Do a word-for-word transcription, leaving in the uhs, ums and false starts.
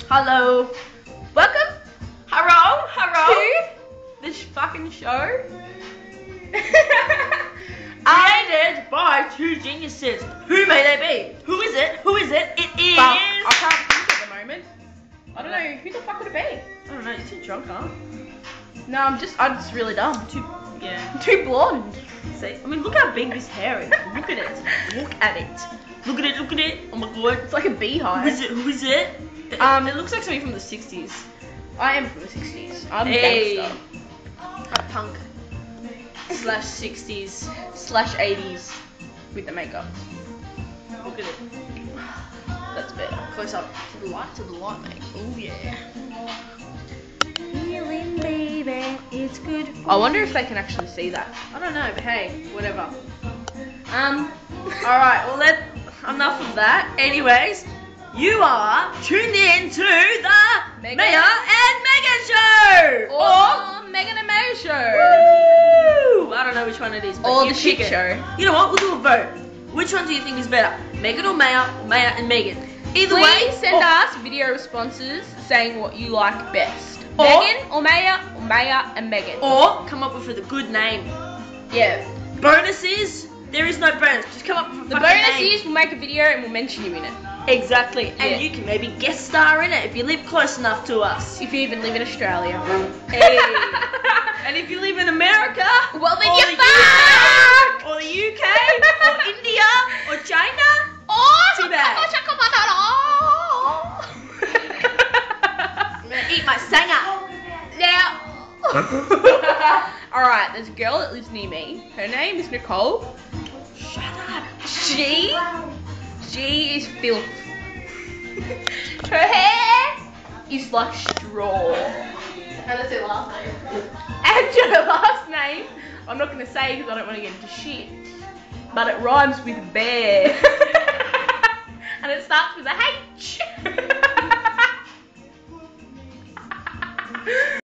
Hello. Welcome. Hello. Hello. To this fucking show. Created by two geniuses. Who may they be? Who is it? Who is it? It is. But I can't think at the moment. I don't know who the fuck would it be. I don't know. You're too drunk, huh? No, I'm just I'm just really dumb. Too. Yeah. I'm too blonde. See, I mean, look how big this hair is. Look at it. Look at it. Look at it. Look at it. Oh my god. It's like a beehive. Who is it? Who is it? Um, it looks like something from the sixties. I am from the sixties. I'm a Hey. gangster. A punk. Slash sixties slash eighties with the makeup. Look at it. That's better. Close up to the light, to the light, mate. Oh yeah. Feeling, baby, it's good. I wonder if they can actually see that. I don't know, but hey, whatever. Um. All right. Well, let enough of that. Anyways, you are tuned in to the Megan. Maya and Megan Show, Or Megan and May show. Woo! I don't know which one it is, but Or you the pick shit it. show. You know what? We'll do a vote. Which one do you think is better, Megan or Maya, or Maya and Megan? Either Please way, send or, us video responses saying what you like best. Or- Megan or Maya or Maya and Megan. or come up with a good name. Yeah. Bonus is there is no bonus. Just come up with a The fucking bonus name. is we'll make a video and we'll mention you in it. Exactly, and Yeah. you can maybe guest star in it if you live close enough to us. If you even live in Australia. Hey. And if you live in America, Well then or you're the fucked! or the U K, or India, or China, Oh, Too bad. I'm gonna eat my sanger. Now. Alright, there's a girl that lives near me. Her name is Nicole. Shut up. She, she is filth. Her hair is like straw. That's your last name. And her last name, I'm not going to say because I don't want to get into shit, but it rhymes with bear. And it starts with a H.